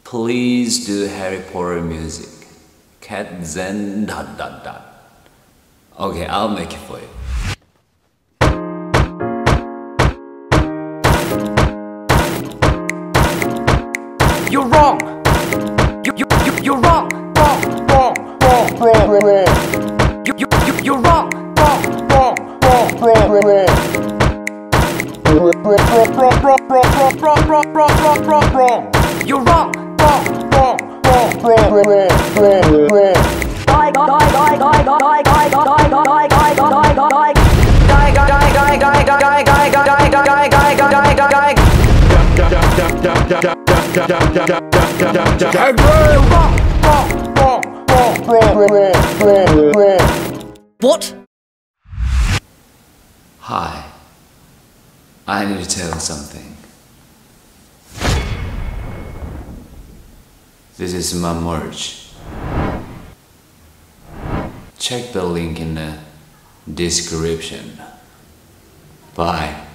Please do Harry Potter music. Cat Zen dot dot dot. Okay, I'll make it for you. You're wrong. You're wrong. Wrong. You're wrong. Wrong. You're wrong. What? Hi. I need to tell you something. This is my merch. Check the link in the description. Bye.